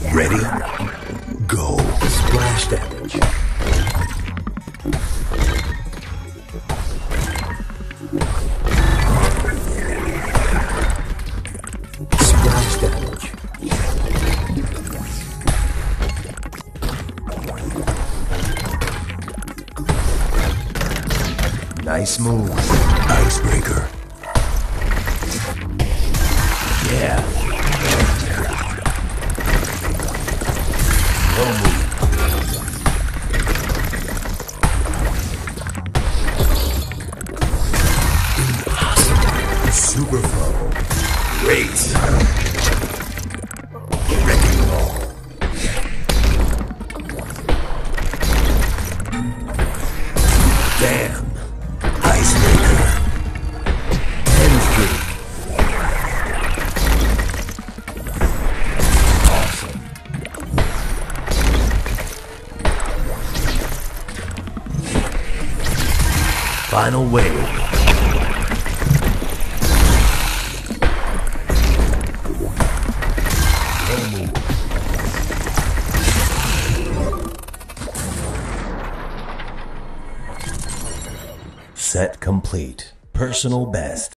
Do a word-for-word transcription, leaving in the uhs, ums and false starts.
Ready? Go. Splash damage. Splash damage. Nice move. Icebreaker. Yeah. No move. Impossible. Super flow. Great. Wrecking ball. Damn. Icebreaker. ten three. Awesome. Final wave. No move. Set complete. Personal best.